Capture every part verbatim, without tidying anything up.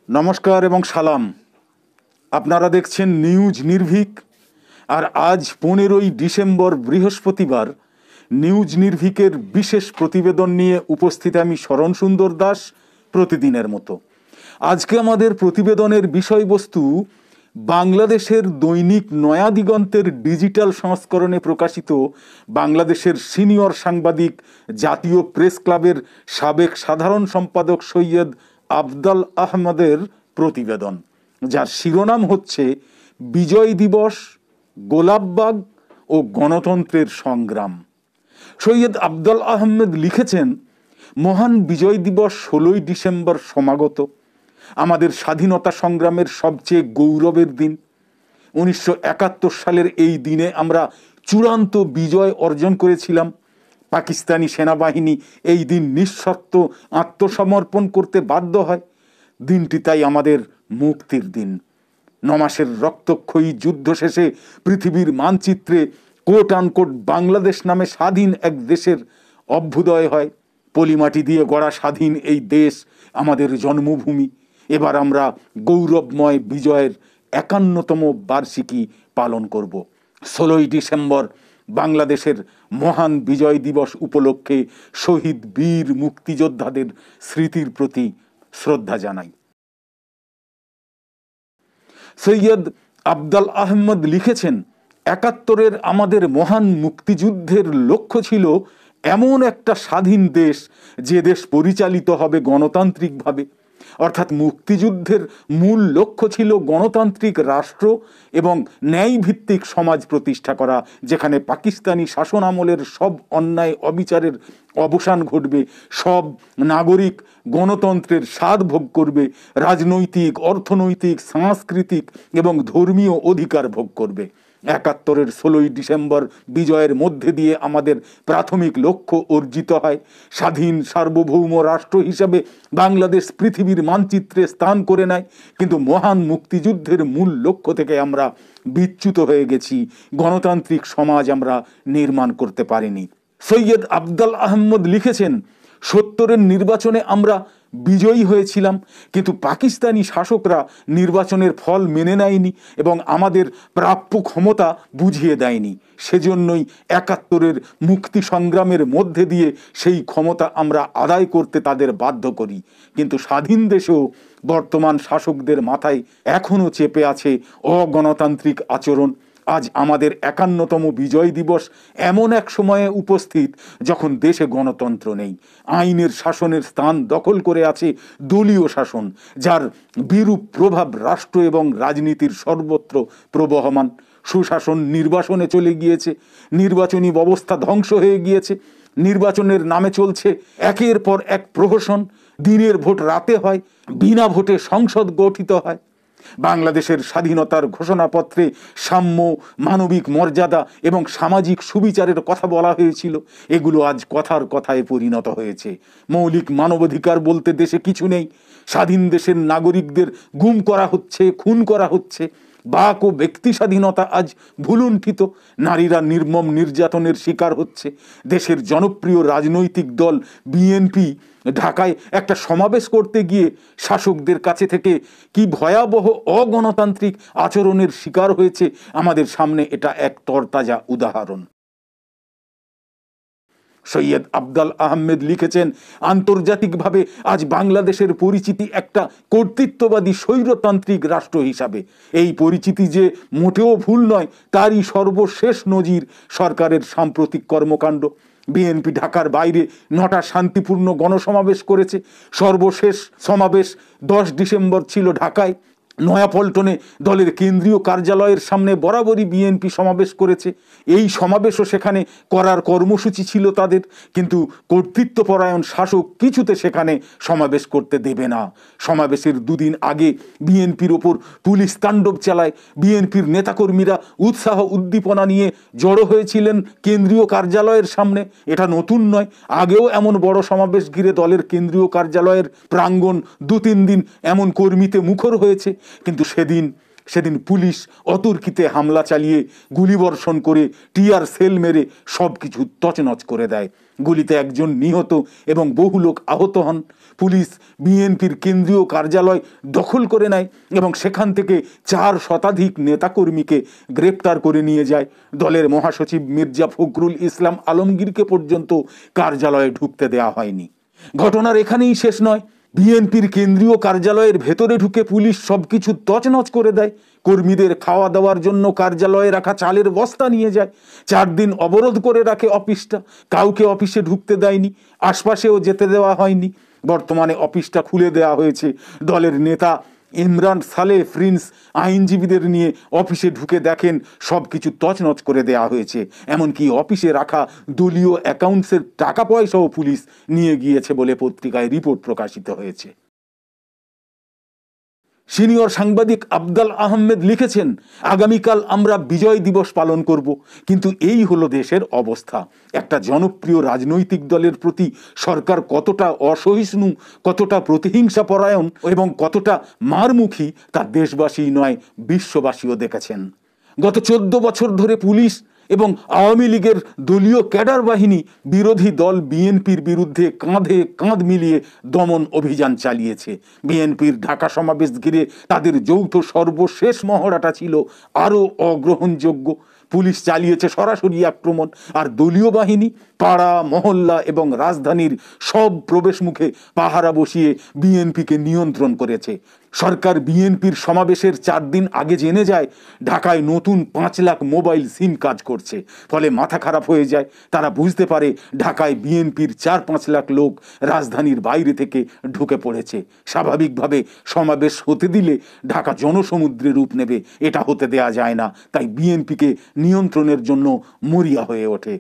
নমস্কার এবং সালাম। আপনারা দেখছেন নিউজ নির্ভীক। আর আজ পনেরোই ডিসেম্বর বৃহস্পতিবার নিউজ নির্ভীকের বিশেষ প্রতিবেদন নিয়ে উপস্থিত আমি শরণ সুন্দর দাস, প্রতিদিনের মতো। আজকে আমাদের প্রতিবেদনের বিষয়বস্তু বাংলাদেশের দৈনিক নয়া দিগন্তের ডিজিটাল সংস্করণে প্রকাশিত বাংলাদেশের সিনিয়র সাংবাদিক, জাতীয় প্রেস ক্লাবের সাবেক সাধারণ সম্পাদক সৈয়দ আফদল আহমদের প্রতিবেদন, যার শিরোনাম হচ্ছে বিজয় দিবস, গোলাপবাগ ও গণতন্ত্রের সংগ্রাম। সৈয়দ আফদল আহমেদ লিখেছেন, মহান বিজয় দিবস ষোলোই ডিসেম্বর সমাগত, আমাদের স্বাধীনতা সংগ্রামের সবচেয়ে গৌরবের দিন। উনিশশো একাত্তর সালের এই দিনে আমরা চূড়ান্ত বিজয় অর্জন করেছিলাম। পাকিস্তানি সেনাবাহিনী এই দিন নিঃশর্ত আত্মসমর্পণ করতে বাধ্য হয়। দিনটি তাই আমাদের মুক্তির দিন। নমাসের রক্তক্ষয়ী যুদ্ধ শেষে পৃথিবীর মানচিত্রে কোট আনকোট বাংলাদেশ নামে স্বাধীন এক দেশের অভ্যুদয় হয়। পলিমাটি দিয়ে গড়া স্বাধীন এই দেশ আমাদের জন্মভূমি। এবার আমরা গৌরবময় বিজয়ের একান্নতম বার্ষিকী পালন করব। ষোলোই ডিসেম্বর বাংলাদেশের মহান বিজয় দিবস উপলক্ষে শহীদ বীর মুক্তিযোদ্ধাদের স্মৃতির প্রতি শ্রদ্ধা জানাই। সৈয়দ আফদল আহমদ লিখেছেন, একাত্তরের আমাদের মহান মুক্তিযুদ্ধের লক্ষ্য ছিল এমন একটা স্বাধীন দেশ যে দেশ পরিচালিত হবে গণতান্ত্রিকভাবে। অর্থাৎ মুক্তিযুদ্ধের মূল লক্ষ্য ছিল গণতান্ত্রিক রাষ্ট্র এবং ন্যায়ভিত্তিক সমাজ প্রতিষ্ঠা করা, যেখানে পাকিস্তানি শাসন আমলের সব অন্যায় অবিচারের অবসান ঘটবে, সব নাগরিক গণতন্ত্রের স্বাদ ভোগ করবে, রাজনৈতিক, অর্থনৈতিক, সাংস্কৃতিক এবং ধর্মীয় অধিকার ভোগ করবে। একাত্তরের ষোলোই ডিসেম্বর বিজয়ের মধ্যে দিয়ে আমাদের প্রাথমিক লক্ষ্য অর্জিত হয়। স্বাধীন সার্বভৌম রাষ্ট্র হিসাবে বাংলাদেশ পৃথিবীর মানচিত্রে স্থান করে নেয়। কিন্তু মহান মুক্তিযুদ্ধের মূল লক্ষ্য থেকে আমরা বিচ্যুত হয়ে গেছি। গণতান্ত্রিক সমাজ আমরা নির্মাণ করতে পারিনি। সৈয়দ আফদল আহমদ লিখেছেন, সত্তরের নির্বাচনে আমরা বিজয়ী হয়েছিলাম, কিন্তু পাকিস্তানি শাসকরা নির্বাচনের ফল মেনে নেয়নি এবং আমাদের প্রাপ্য ক্ষমতা বুঝিয়ে দেয়নি। সেজন্যই একাত্তরের মুক্তি সংগ্রামের মধ্যে দিয়ে সেই ক্ষমতা আমরা আদায় করতে তাদের বাধ্য করি। কিন্তু স্বাধীন দেশেও বর্তমান শাসকদের মাথায় এখনও চেপে আছে অগণতান্ত্রিক আচরণ। আজ আমাদের একান্নতম বিজয় দিবস এমন এক সময়ে উপস্থিত যখন দেশে গণতন্ত্র নেই। আইনের শাসনের স্থান দখল করে আছে দলীয় শাসন, যার বিরূপ প্রভাব রাষ্ট্র এবং রাজনীতির সর্বত্র প্রবহমান। সুশাসন নির্বাসনে চলে গিয়েছে, নির্বাচনী ব্যবস্থা ধ্বংস হয়ে গিয়েছে। নির্বাচনের নামে চলছে একের পর এক প্রহসন। দিনের ভোট রাতে হয়, বিনা ভোটে সংসদ গঠিত হয়। বাংলাদেশের স্বাধীনতার ঘোষণাপত্রে সাম্য, মানবিক মর্যাদা এবং সামাজিক সুবিচারের কথা বলা হয়েছিল। এগুলো আজ কথার কথায় পরিণত হয়েছে। মৌলিক মানবাধিকার বলতে দেশে কিছু নেই। স্বাধীন দেশের নাগরিকদের গুম করা হচ্ছে, খুন করা হচ্ছে। বাক ও ব্যক্তি স্বাধীনতা আজ ভুলুণ্ঠিত। নারীরা নির্মম নির্যাতনের শিকার হচ্ছে। দেশের জনপ্রিয় রাজনৈতিক দল বিএনপি ঢাকায় একটা সমাবেশ করতে গিয়ে শাসকদের কাছে থেকে কি ভয়াবহ অগণতান্ত্রিক আচরণের শিকার হয়েছে আমাদের সামনে এটা এক তরতাজা উদাহরণ। সৈয়দ আফদল আহমেদ লিখেছেন, আন্তর্জাতিকভাবে আজ বাংলাদেশের পরিচিতি একটা কর্তৃত্ববাদী স্বৈরতান্ত্রিক রাষ্ট্র হিসাবে। এই পরিচিতি যে মোটেও ভুল নয়, তারই সর্বশেষ নজির সরকারের সাম্প্রতিক কর্মকাণ্ড। বিএনপি ঢাকার বাইরে নটা শান্তিপূর্ণ গণসমাবেশ করেছে। সর্বশেষ সমাবেশ দশ ডিসেম্বর ছিল ঢাকায়। নয়াপল্টনে দলের কেন্দ্রীয় কার্যালয়ের সামনে বরাবরই বিএনপি সমাবেশ করেছে। এই সমাবেশও সেখানে করার কর্মসূচি ছিল তাদের, কিন্তু কর্তৃত্বপরায়ণ শাসক কিছুতে সেখানে সমাবেশ করতে দেবে না। সমাবেশের দুদিন আগে বিএনপির ওপর পুলিশ তাণ্ডব চালায়। বিএনপির নেতাকর্মীরা উৎসাহ উদ্দীপনা নিয়ে জড়ো হয়েছিলেন কেন্দ্রীয় কার্যালয়ের সামনে। এটা নতুন নয়, আগেও এমন বড় সমাবেশ ঘিরে দলের কেন্দ্রীয় কার্যালয়ের প্রাঙ্গণ দু তিন দিন এমন কর্মীতে মুখর হয়েছে। কিন্তু সেদিন সেদিন পুলিশ অতর্কিতে হামলা চালিয়ে গুলিবর্ষণ করে টিয়ার সেল মেরে সব কিছু তছনছ করে দেয়। গুলিতে একজন নিহত এবং বহু লোক আহত হন। পুলিশ বিএনপির কেন্দ্রীয় কার্যালয় দখল করে নেয় এবং সেখান থেকে চার শতাধিক নেতাকর্মীকে গ্রেপ্তার করে নিয়ে যায়। দলের মহাসচিব মির্জা ফখরুল ইসলাম আলমগীরকে পর্যন্ত কার্যালয়ে ঢুকতে দেওয়া হয়নি। ঘটনার এখানেই শেষ নয়। বিএনপির কেন্দ্রীয় কার্যালয়ের ভেতরে ঢুকে পুলিশ সবকিছু তছনছ করে দেয়। কর্মীদের খাওয়া দাওয়ার জন্য কার্যালয়ে রাখা চালের বস্তা নিয়ে যায়। চার দিন অবরোধ করে রাখে অফিসটা। কাউকে অফিসে ঢুকতে দেয়নি, আশপাশেও যেতে দেওয়া হয়নি। বর্তমানে অফিসটা খুলে দেওয়া হয়েছে। দলের নেতা ইমরান সালে প্রিন্স আইনজীবীদের নিয়ে অফিসে ঢুকে দেখেন সব কিছু তছনছ করে দেওয়া হয়েছে। এমনকি অফিসে রাখা দলীয় অ্যাকাউন্টসের টাকা পয়সাও পুলিশ নিয়ে গিয়েছে বলে পত্রিকায় রিপোর্ট প্রকাশিত হয়েছে। সিনিয়র সাংবাদিক আবদাল আহমেদ লিখেছেন, আগামীকাল আমরা বিজয় দিবস পালন করব, কিন্তু এই হলো দেশের অবস্থা। একটা জনপ্রিয় রাজনৈতিক দলের প্রতি সরকার কতটা অসহিষ্ণু, কতটা প্রতিহিংসা পরায়ণ এবং কতটা মারমুখী তা দেশবাসী নয় বিশ্ববাসীও দেখেছেন। গত চোদ্দ বছর ধরে পুলিশ এবং আওয়ামী লীগের দলীয় ক্যাডার বাহিনী বিরোধী দল বিএনপির বিরুদ্ধে কাঁধে কাঁধ মিলিয়ে দমন অভিযান চালিয়েছে। বিএনপির ঢাকা সমাবেশ ঘিরে তাদের যৌথ সর্বশেষ মহড়াটা ছিল আরও অগ্রহণযোগ্য। পুলিশ চালিয়েছে সরাসরি আক্রমণ, আর দলীয় বাহিনী পাড়া মহল্লা এবং রাজধানীর সব প্রবেশ মুখে পাহারা বসিয়ে বিএনপিকে নিয়ন্ত্রণ করেছে। সরকার বিএনপির সমাবেশের চার দিন আগে জেনে যায় ঢাকায় নতুন পাঁচ লাখ মোবাইল সিম কাজ করছে। ফলে মাথা খারাপ হয়ে যায়। তারা বুঝতে পারে ঢাকায় বিএনপির চার পাঁচ লাখ লোক রাজধানীর বাইরে থেকে ঢুকে পড়েছে। স্বাভাবিকভাবে সমাবেশ হতে দিলে ঢাকা জনসমুদ্রে রূপ নেবে, এটা হতে দেয়া যায় না। তাই বিএনপিকে নিয়ন্ত্রণের জন্য মরিয়া হয়ে ওঠে।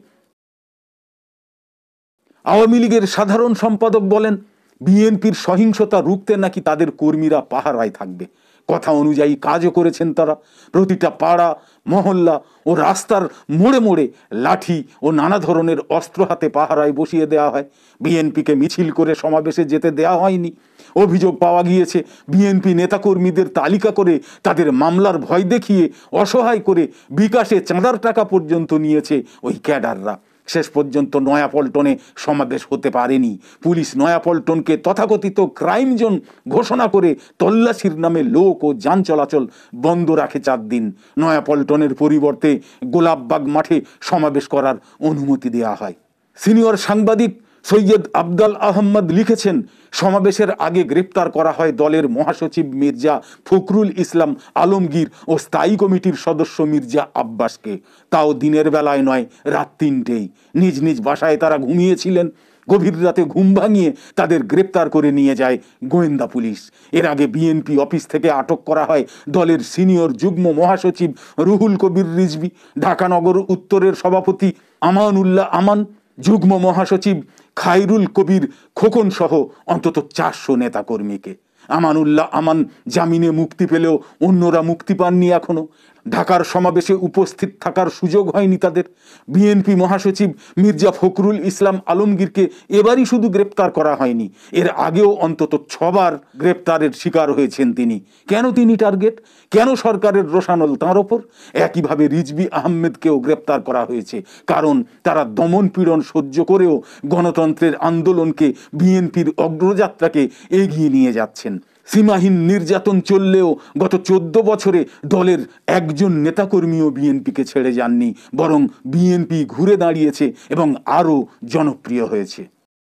আওয়ামী লীগের সাধারণ সম্পাদক বলেন, বিএনপির সহিংসতা রুখতে নাকি তাদের কর্মীরা পাহারায় থাকবে। কথা অনুযায়ী কাজও করেছেন তারা। প্রতিটা পাড়া মহল্লা ও রাস্তার মোড়ে মোড়ে লাঠি ও নানা ধরনের অস্ত্র হাতে পাহারায় বসিয়ে দেওয়া হয়। বিএনপিকে মিছিল করে সমাবেশে যেতে দেওয়া হয়নি। অভিযোগ পাওয়া গিয়েছে বিএনপি নেতাকর্মীদের তালিকা করে তাদের মামলার ভয় দেখিয়ে অসহায় করে বিকাশে চাঁদার টাকা পর্যন্ত নিয়েছে ওই ক্যাডাররা। শেষ পর্যন্ত নয়াপল্টনে সমাবেশ হতে পারেনি। পুলিশ নয়াপল্টনকে তথাকথিত ক্রাইম জোন ঘোষণা করে তল্লাশির নামে লোক ও যান চলাচল বন্ধ রাখে চার দিন। নয়াপল্টনের পরিবর্তে গোলাপবাগ মাঠে সমাবেশ করার অনুমতি দেওয়া হয়। সিনিয়র সাংবাদিক সৈয়দ আবদাল আহমদ লিখেছেন, সমাবেশের আগে গ্রেপ্তার করা হয় দলের মহাসচিব মির্জা ফখরুল ইসলাম আলমগীর ও স্থায়ী কমিটির সদস্য মির্জা আব্বাসকে। তাও দিনের বেলায় নয়, রাত তিনটেই। নিজ নিজ বাসায় তারা ঘুমিয়েছিলেন। গভীর রাতে ঘুম ভাঙিয়ে তাদের গ্রেপ্তার করে নিয়ে যায় গোয়েন্দা পুলিশ। এর আগে বিএনপি অফিস থেকে আটক করা হয় দলের সিনিয়র যুগ্ম মহাসচিব রুহুল কবির রিজভী, ঢাকা নগর উত্তরের সভাপতি আমানুল্লাহ আমান, যুগ্ম মহাসচিব খায়রুল কবির খোকন সহ অন্তত চারশো নেতাকর্মীকে। আমানুল্লাহ আমান জামিনে মুক্তি পেলেও অন্যরা মুক্তি পাননি এখনো। ঢাকার সমাবেশে উপস্থিত থাকার সুযোগ হয়নি তাদের। বিএনপি মহাসচিব মির্জা ফখরুল ইসলাম আলমগীরকে এবারই শুধু গ্রেপ্তার করা হয়নি, এর আগেও অন্তত ছবার গ্রেপ্তারের শিকার হয়েছেন তিনি। কেন তিনি টার্গেট? কেন সরকারের রোষানল তাঁর ওপর? একইভাবে রিজভী আহমেদকেও গ্রেপ্তার করা হয়েছে, কারণ তারা দমন পীড়ন সহ্য করেও গণতন্ত্রের আন্দোলনকে, বিএনপির অগ্রযাত্রাকে এগিয়ে নিয়ে যাচ্ছেন। সীমাহীন নির্যাতন চললেও গত চোদ্দ বছরে দলের একজন নেতাকর্মীও বিএনপিকে ছেড়ে যাননি, বরং বিএনপি ঘুরে দাঁড়িয়েছে এবং আরও জনপ্রিয় হয়েছে।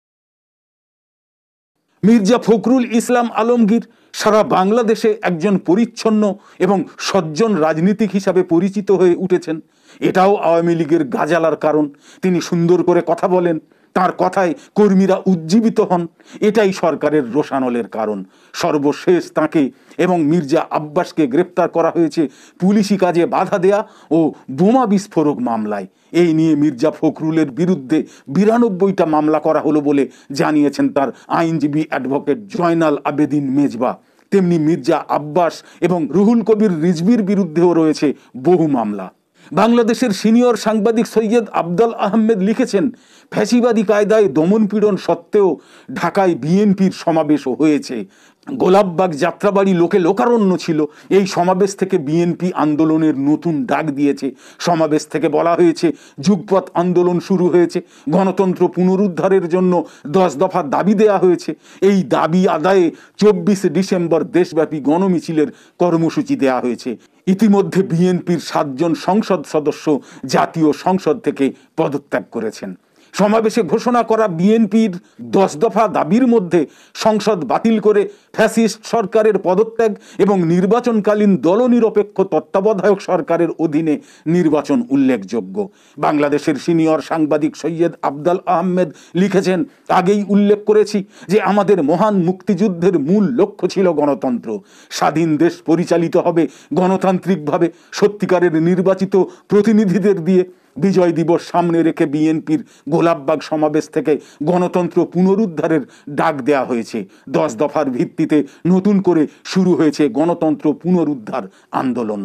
মির্জা ফখরুল ইসলাম আলমগীর সারা বাংলাদেশে একজন পরিচ্ছন্ন এবং সজ্জন রাজনীতিক হিসাবে পরিচিত হয়ে উঠেছেন। এটাও আওয়ামী লীগের গাজালার কারণ। তিনি সুন্দর করে কথা বলেন, তার কথায় কর্মীরা উজ্জীবিত হন। এটাই সরকারের রোষানলের কারণ। সর্বশেষ তাকে এবং মির্জা আব্বাসকে গ্রেপ্তার করা হয়েছে পুলিশি কাজে বাধা দেয়া ও বোমা বিস্ফোরক মামলায়। এই নিয়ে মির্জা ফখরুলের বিরুদ্ধে বিরানব্বইটা মামলা করা হলো বলে জানিয়েছেন তার আইনজীবী অ্যাডভোকেট জয়নাল আবেদিন মেজবা। তেমনি মির্জা আব্বাস এবং রুহুল কবির রিজভীর বিরুদ্ধেও রয়েছে বহু মামলা। বাংলাদেশের সিনিয়র সাংবাদিক সৈয়দ আবদাল আহমেদ লিখেছেন, ফ্যাসিবাদী কায়দায় দমনপীড়ন সত্ত্বেও ঢাকায় বিএনপির সমাবেশও হয়েছে। গোলাপবাগ যাত্রাবাড়ি লোকে লোকারণ্য ছিল। এই সমাবেশ থেকে বিএনপি আন্দোলনের নতুন ডাক দিয়েছে। সমাবেশ থেকে বলা হয়েছে যুগপৎ আন্দোলন শুরু হয়েছে, গণতন্ত্র পুনরুদ্ধারের জন্য দশ দফা দাবি দেয়া হয়েছে। এই দাবি আদায়ে চব্বিশে ডিসেম্বর দেশব্যাপী গণমিছিলের কর্মসূচি দেয়া হয়েছে। ইতিমধ্যে বিএনপির সাতজন সংসদ সদস্য জাতীয় সংসদ থেকে পদত্যাগ করেছেন। সমাবেশে ঘোষণা করা বিএনপির দশ দফা দাবির মধ্যে সংসদ বাতিল করে ফ্যাসিস্ট সরকারের পদত্যাগ এবং নির্বাচনকালীন দলনিরপেক্ষ তত্ত্বাবধায়ক সরকারের অধীনে নির্বাচন উল্লেখযোগ্য। বাংলাদেশের সিনিয়র সাংবাদিক সৈয়দ আবদাল আহমেদ লিখেছেন, আগেই উল্লেখ করেছি যে আমাদের মহান মুক্তিযুদ্ধের মূল লক্ষ্য ছিল গণতন্ত্র। স্বাধীন দেশ পরিচালিত হবে গণতান্ত্রিকভাবে সত্যিকারের নির্বাচিত প্রতিনিধিদের দিয়ে। বিজয় দিবস সামনে রেখে বিএনপির গোলাপবাগ সমাবেশ থেকে গণতন্ত্র পুনরুদ্ধারের ডাক দেয়া হয়েছে। দশ দফার ভিত্তিতে নতুন করে শুরু হয়েছে গণতন্ত্র পুনরুদ্ধার আন্দোলন।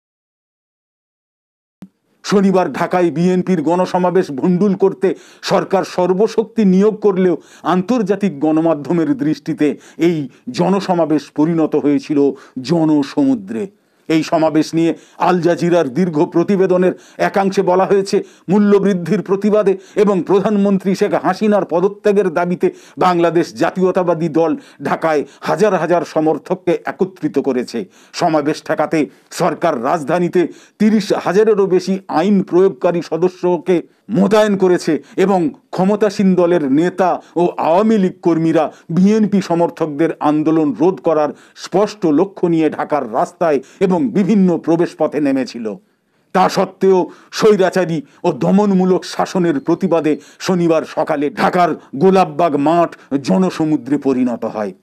শনিবার ঢাকায় বিএনপির গণসমাবেশ ভণ্ডুল করতে সরকার সর্বশক্তি নিয়োগ করলেও আন্তর্জাতিক গণমাধ্যমের দৃষ্টিতে এই জনসমাবেশ পরিণত হয়েছিল জনসমুদ্রে। এই সমাবেশ নিয়ে আল জাজিরার দীর্ঘ প্রতিবেদনের একাংশে বলা হয়েছে, মূল্যবৃদ্ধির প্রতিবাদে এবং প্রধানমন্ত্রী শেখ হাসিনার পদত্যাগের দাবিতে বাংলাদেশ জাতীয়তাবাদী দল ঢাকায় হাজার হাজার সমর্থককে একত্রিত করেছে। সমাবেশ ঠেকাতে সরকার রাজধানীতে তিরিশ হাজারেরও বেশি আইন প্রয়োগকারী সদস্যকে মোতায়েন করেছে এবং ক্ষমতাসীন দলের নেতা ও আওয়ামী লীগ কর্মীরা বিএনপি সমর্থকদের আন্দোলন রোধ করার স্পষ্ট লক্ষ্য নিয়ে ঢাকার রাস্তায় এবং বিভিন্ন প্রবেশপথে নেমেছিল। তা সত্ত্বেও স্বৈরাচারী ও দমনমূলক শাসনের প্রতিবাদে শনিবার সকালে ঢাকার গোলাপবাগ মাঠ জনসমুদ্রে পরিণত হয়।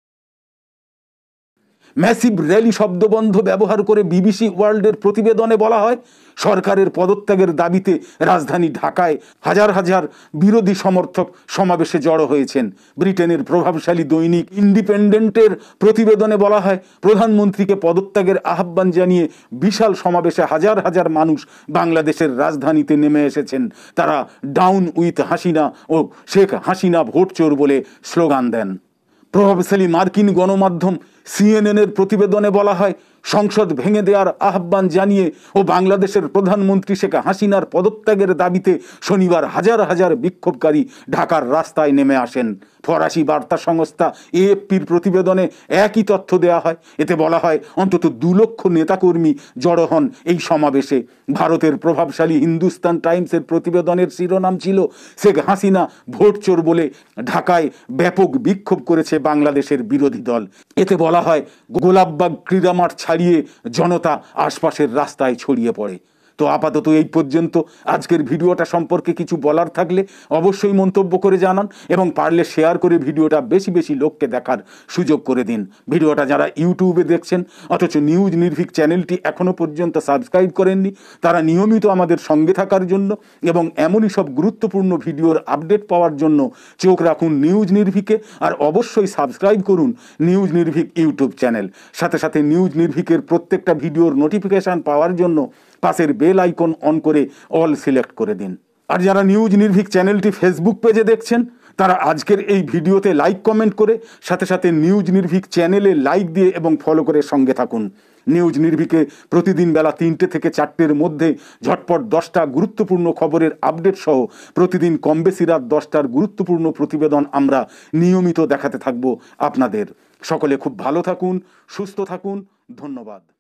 ম্যাসিভ র্যালি শব্দবন্ধ ব্যবহার করে বিবিসি ওয়ার্ল্ডের প্রতিবেদনে বলা হয়, সরকারের পদত্যাগের দাবিতে রাজধানী ঢাকায় হাজার হাজার বিরোধী সমর্থক সমাবেশে জড়ো হয়েছেন। ব্রিটেনের প্রভাবশালী দৈনিক ইন্ডিপেন্ডেন্টের প্রতিবেদনে বলা হয়, প্রধানমন্ত্রীকে পদত্যাগের আহ্বান জানিয়ে বিশাল সমাবেশে হাজার হাজার মানুষ বাংলাদেশের রাজধানীতে নেমে এসেছেন। তারা ডাউন উইথ হাসিনা ও শেখ হাসিনা ভোট চোর বলে স্লোগান দেন। প্রভাবশালী মার্কিন গণমাধ্যম সিএনএনের প্রতিবেদনে বলা হয়, সংসদ ভেঙে দেওয়ার আহ্বান জানিয়ে ও বাংলাদেশের প্রধানমন্ত্রী শেখ হাসিনার পদত্যাগের দাবিতে শনিবার হাজার হাজার বিক্ষোভকারী ঢাকার রাস্তায় নেমে আসেন। ফরাসি বার্তা সংস্থা এএফপির প্রতিবেদনে একই তথ্য দেওয়া হয়। এতে বলা হয়, অন্তত দু লক্ষ নেতাকর্মী জড়ো হন এই সমাবেশে। ভারতের প্রভাবশালী হিন্দুস্তান টাইমসের প্রতিবেদনের শিরোনাম ছিল, শেখ হাসিনা ভোট চোর বলে ঢাকায় ব্যাপক বিক্ষোভ করেছে বাংলাদেশের বিরোধী দল। এতে বলা হয়, গোলাপবাগ ক্রীড়া মাঠ ছাড়িয়ে জনতা আশপাশের রাস্তায় ছড়িয়ে পড়ে। তো আপাতত এই পর্যন্ত। আজকের ভিডিওটা সম্পর্কে কিছু বলার থাকলে অবশ্যই মন্তব্য করে জানান এবং পারলে শেয়ার করে ভিডিওটা বেশি বেশি লোককে দেখার সুযোগ করে দিন। ভিডিওটা যারা ইউটিউবে দেখছেন অথচ নিউজ নির্ভীক চ্যানেলটি এখনও পর্যন্ত সাবস্ক্রাইব করেননি, তারা নিয়মিত আমাদের সঙ্গে থাকার জন্য এবং এমনই সব গুরুত্বপূর্ণ ভিডিওর আপডেট পাওয়ার জন্য চোখ রাখুন নিউজ নির্ভীকে। আর অবশ্যই সাবস্ক্রাইব করুন নিউজ নির্ভীক ইউটিউব চ্যানেল। সাথে সাথে নিউজ নির্ভীকের প্রত্যেকটা ভিডিওর নোটিফিকেশান পাওয়ার জন্য পাশের বেল আইকন অন করে অল সিলেক্ট করে দিন। আর যারা নিউজ নির্ভীক চ্যানেলটি ফেসবুক পেজে দেখছেন তারা আজকের এই ভিডিওতে লাইক কমেন্ট করে সাথে সাথে নিউজ নির্ভীক চ্যানেলে লাইক দিয়ে এবং ফলো করে সঙ্গে থাকুন। নিউজ নির্ভীকে প্রতিদিন বেলা তিনটে থেকে চারটের মধ্যে ঝটপট দশটা গুরুত্বপূর্ণ খবরের আপডেট সহ প্রতিদিন কম বেশি রাত দশটার গুরুত্বপূর্ণ প্রতিবেদন আমরা নিয়মিত দেখাতে থাকব আপনাদের। সকলে খুব ভালো থাকুন, সুস্থ থাকুন, ধন্যবাদ।